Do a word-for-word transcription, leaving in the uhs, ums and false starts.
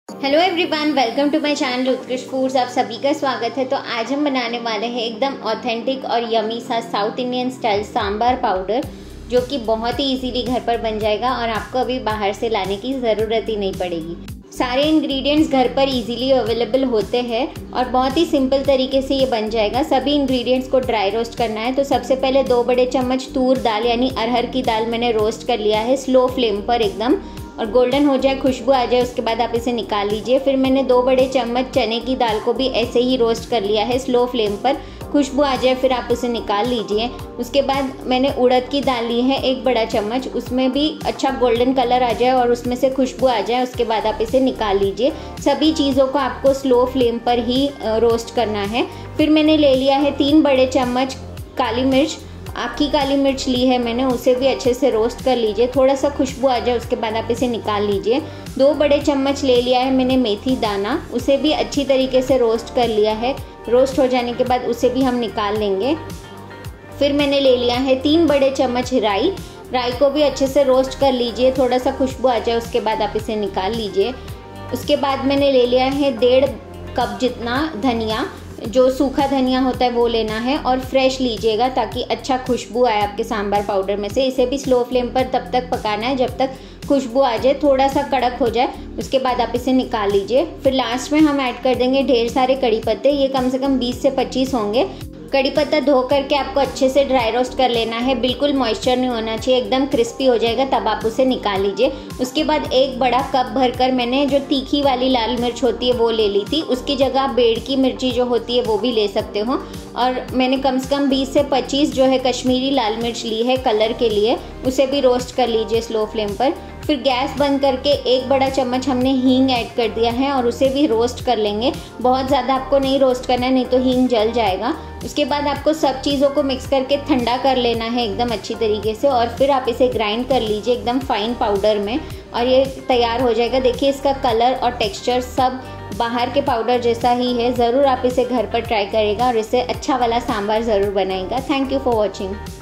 Hello everyone, welcome to my channel Utkrisht foods. आप सभी का स्वागत है। तो आज हम बनाने वाले हैं एकदम ऑथेंटिक और यमी सा south Indian style sambar powder, जो कि बहुत ही इजीली घर पर बन जाएगा और आपको अभी बाहर से लाने की ज़रूरत ही नहीं पड़ेगी। सारे इंग्रेडिएंट्स घर पर इजीली अवेलेबल होते हैं और बहुत ही सिंपल तरीके से ये बन जाएगा। सभी इंग्रेडिएंट्स को ड्राई रोस्ट करना है। तो सबसे पहले दो बड़े चम्मच तूर दाल यानी अरहर की दाल मैंने रोस्ट कर लिया है स्लो फ्लेम पर एकदम, और गोल्डन हो जाए, खुशबू आ जाए, उसके बाद आप इसे निकाल लीजिए। फिर मैंने दो बड़े चम्मच चने की दाल को भी ऐसे ही रोस्ट कर लिया है स्लो फ्लेम पर, खुशबू आ जाए फिर आप उसे निकाल लीजिए। उसके बाद मैंने उड़द की दाल ली है एक बड़ा चम्मच, उसमें भी अच्छा गोल्डन कलर आ जाए और उसमें से खुशबू आ जाए, उसके बाद आप इसे निकाल लीजिए। सभी चीज़ों को आपको स्लो फ्लेम पर ही रोस्ट करना है। फिर मैंने ले लिया है तीन बड़े चम्मच काली मिर्च, आखी काली मिर्च ली है मैंने, उसे भी अच्छे से रोस्ट कर लीजिए। थोड़ा सा खुशबू आ जाए उसके बाद आप इसे निकाल लीजिए। दो बड़े चम्मच ले लिया है मैंने मेथी दाना, उसे भी अच्छी तरीके से रोस्ट कर लिया है। रोस्ट हो जाने के बाद उसे भी हम निकाल लेंगे। फिर मैंने ले लिया है तीन बड़े चम्मच राई, राई को भी अच्छे से रोस्ट कर लीजिए। थोड़ा सा खुशबू आ जाए उसके बाद आप इसे निकाल लीजिए। उसके बाद मैंने ले लिया है डेढ़ कप जितना धनिया, जो सूखा धनिया होता है वो लेना है और फ्रेश लीजिएगा ताकि अच्छा खुशबू आए आपके सांभर पाउडर में से। इसे भी स्लो फ्लेम पर तब तक पकाना है जब तक खुशबू आ जाए, थोड़ा सा कड़क हो जाए, उसके बाद आप इसे निकाल लीजिए। फिर लास्ट में हम ऐड कर देंगे ढेर सारे कड़ी पत्ते, ये कम से कम बीस से पच्चीस होंगे। कड़ी पत्ता धो करके आपको अच्छे से ड्राई रोस्ट कर लेना है, बिल्कुल मॉइस्चर नहीं होना चाहिए, एकदम क्रिस्पी हो जाएगा तब आप उसे निकाल लीजिए। उसके बाद एक बड़ा कप भरकर मैंने जो तीखी वाली लाल मिर्च होती है वो ले ली थी, उसकी जगह आप बेड़ की मिर्ची जो होती है वो भी ले सकते हो। और मैंने कम से कम बीस से पच्चीस जो है कश्मीरी लाल मिर्च ली है कलर के लिए, उसे भी रोस्ट कर लीजिए स्लो फ्लेम पर। फिर गैस बंद करके एक बड़ा चम्मच हमने हींग ऐड कर दिया है और उसे भी रोस्ट कर लेंगे। बहुत ज़्यादा आपको नहीं रोस्ट करना है, नहीं तो हींग जल जाएगा। उसके बाद आपको सब चीज़ों को मिक्स करके ठंडा कर लेना है एकदम अच्छी तरीके से, और फिर आप इसे ग्राइंड कर लीजिए एकदम फाइन पाउडर में, और ये तैयार हो जाएगा। देखिए इसका कलर और टेक्सचर सब बाहर के पाउडर जैसा ही है। ज़रूर आप इसे घर पर ट्राई करिएगा और इसे अच्छा वाला सांभर ज़रूर बनाइएगा। Thank you for watching.